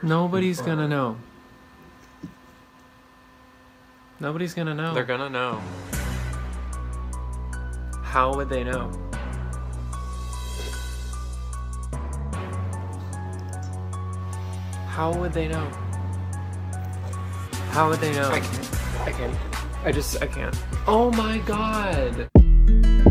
Nobody's gonna know. Nobody's gonna know. They're gonna know. How would they know? How would they know? How would they know? I can't. I can't. Oh my god!